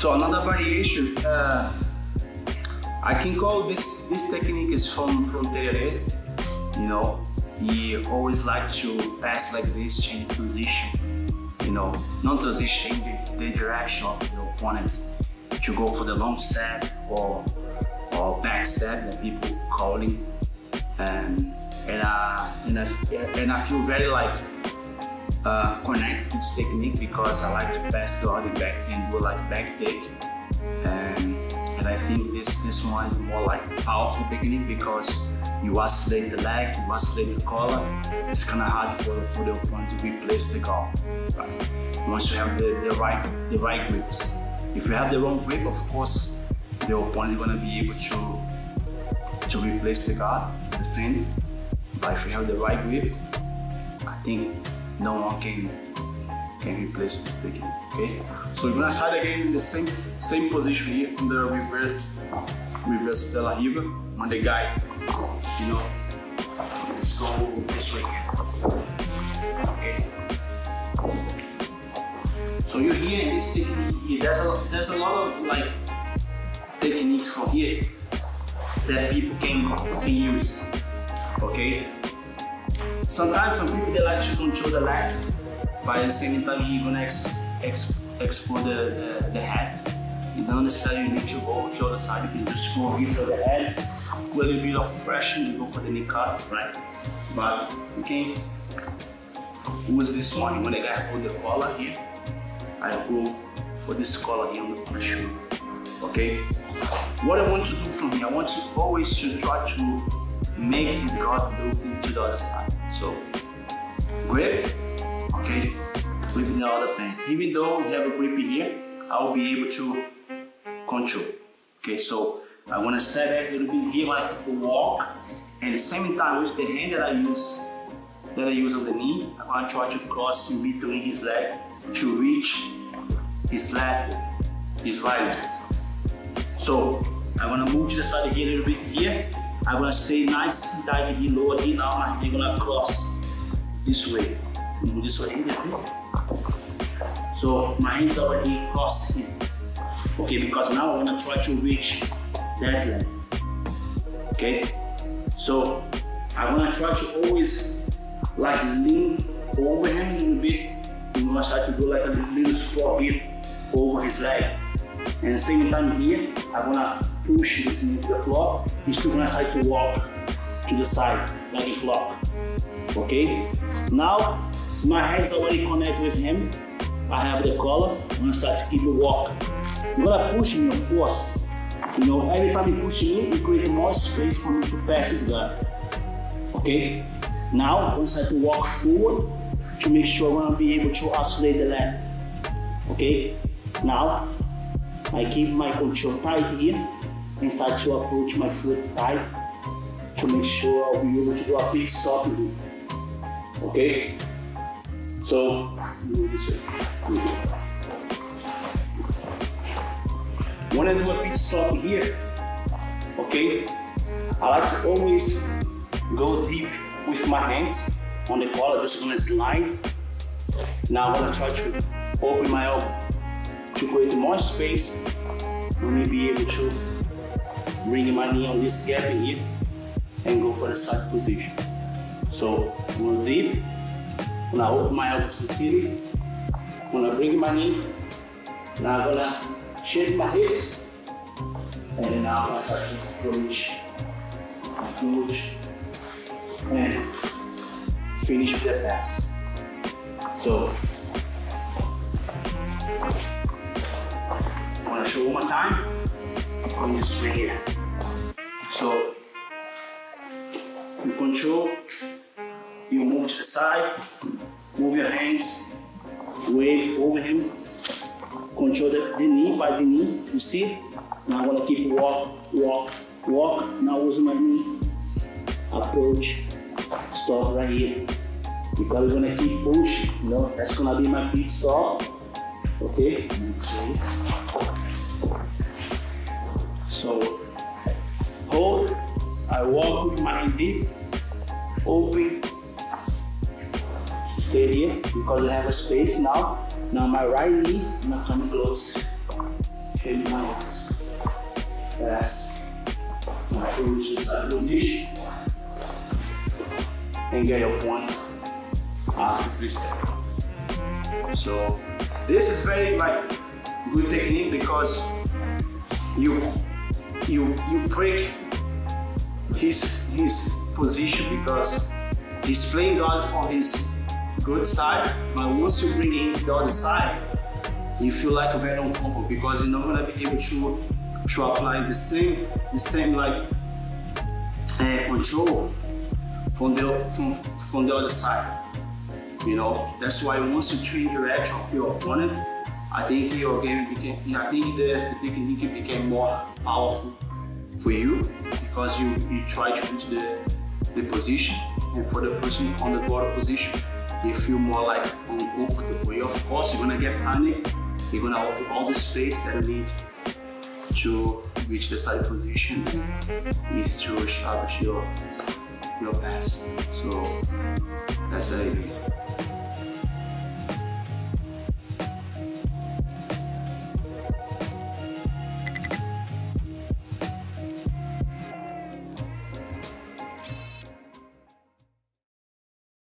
So another variation, I can call this technique is from Tererê. You know, he always like to pass like this, change transition. You know, non-transition in the direction of your opponent to go for the long step or back step that people calling, and I feel very like connect this technique because I like to pass guard and back and do like back take, and I think this one is more like powerful technique because you isolate the leg, you isolate the collar. It's kind of hard for the opponent to replace the guard. Right? Once you have the right grips. If you have the wrong grip, of course, the opponent is going to be able to replace the guard, defend. But if you have the right grip, I think no one can replace this technique. Okay. So we're gonna start again in the same position here in the reverse de la Riva. On the guy, you know, let's go this way. Okay. So you're here in this technique here. There's a lot of like techniques from here that people can use. Okay. Sometimes some people they like to control the leg, but at the same time you're gonna explore the head. You don't necessarily need to go to the other side. You can just go here for the head, with a little bit of pressure, you go for the knee cut, right? But you can use this one when the guy hold the collar here. I go for this collar here on the shoe. Okay. What I want to do from here, I want to always try to make his guard look to the other side. So grip, okay, grip in the other pants. Even though we have a grip here, I will be able to control. Okay, so I want to step back a little bit here, like a walk, and at the same time with the hand that I use on the knee, I'm going to try to cross in between his leg to reach his left, his right leg. So I'm going to move to the side again a little bit here. I'm going to stay nice and tight here, lower here. Now I'm going to cross this way. Move this way. So my hands are already crossed here. Okay, because now I'm going to try to reach that leg. Okay, so I'm going to try to always like lean over him a little bit. I'm going to try to do like a little squat here over his leg. And at the same time here, I'm going to push this into the floor. He's still going to try to walk to the side like a block. Okay, now since my hands already connected with him, I have the collar. I'm going to start to keep the walk. I'm going to push him, of course. You know, every time you push him, you create more space for me to pass his guard. Okay, now I'm going to start to walk forward to make sure I'm going to be able to isolate the leg. Okay, now I keep my control tight here and start to approach my foot tight to make sure I'll be able to do a big stop here. Okay, so move this way. When I do a pit stop here, okay, I like to always go deep with my hands on the collar, just gonna slide. Now I'm gonna try to open my elbow to create more space. Let me be able to bring my knee on this gap in here and go for the side position. So go deep. I'm gonna open my elbow to the ceiling. I'm gonna bring my knee. Now I'm gonna shake my hips, and then now I'm going to start to approach, and finish with the pass. So, I'm going to show one more time, going this way here. So, you control, you move to the side, move your hands, wave over him. Control the knee by the knee, you see? Now I'm gonna keep walk. Now using my knee, approach, stop right here. Because we're gonna keep pushing, you know? That's gonna be my pit stop. Okay? So, hold, I walk with my hand deep, open, stay here because I have a space now. Now my right knee, I'm gonna come close Head down. Pass. Approach the side position. And get your points after 3 seconds. So this is very good technique because you break his position because he's playing guard for his good side, but once you bring in the other side, you feel like very uncomfortable because you're not gonna be able to apply the same control from the other side. You know, that's why once you change direction of your opponent, I think your game the technique became more powerful for you because you try to reach the position, and for the person on the guard position, you feel more like uncomfortable. Of course, you're gonna get panic. You're gonna open all the space that you need to reach the side position is to establish your pass. So that's it.